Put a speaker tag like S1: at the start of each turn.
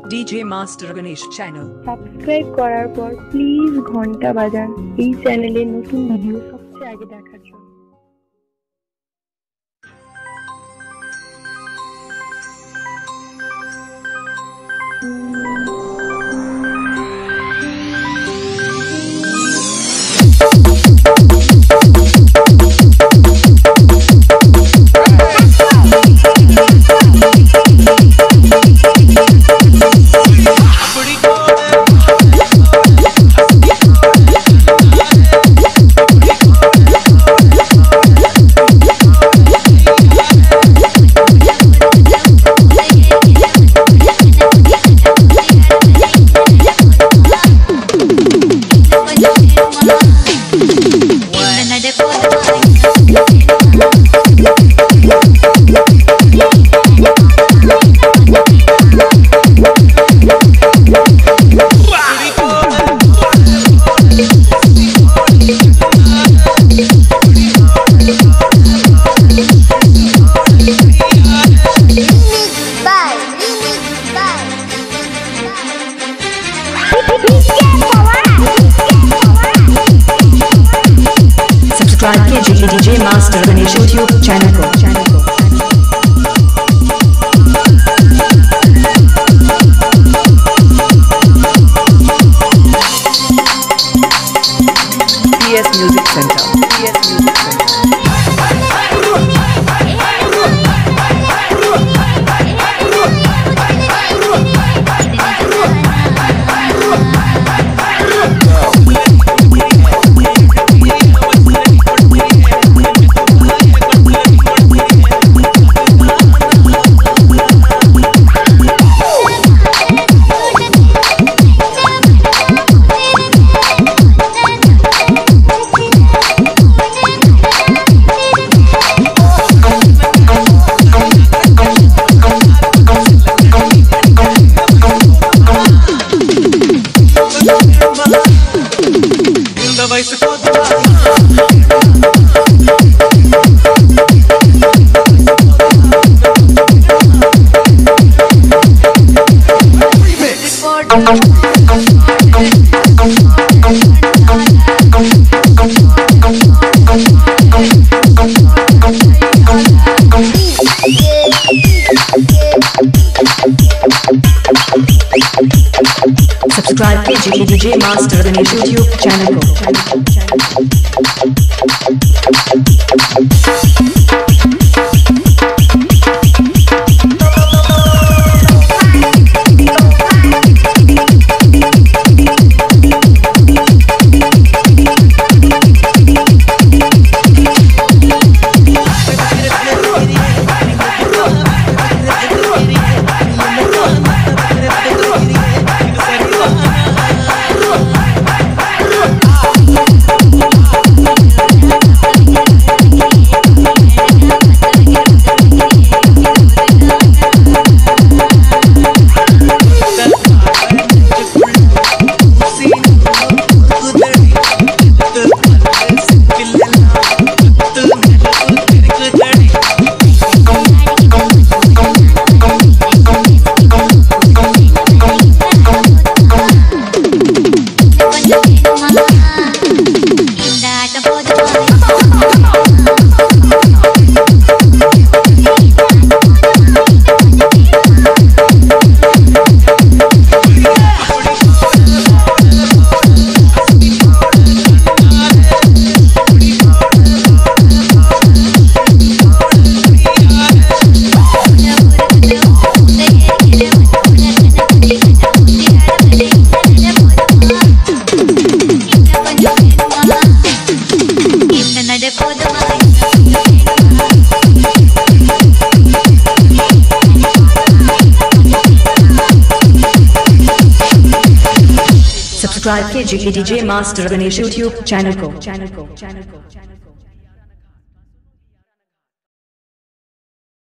S1: DJ Master Ganesh channel.
S2: Subscribe করার পর please ঘন্টা বাজান এই চ্যানেলে নতুন ভিডিও সবচেয়ে আগে দেখার জন্য।
S1: सब्सक्राइब कीजिए DJ Master Ganesh YouTube channel को। PS Music Center. PS Music Center. Subscribe कीजिए DJ Master Ganesh YouTube channel को। सब्सक्राइब कीजिए DJ Master Ganesh YouTube channel को।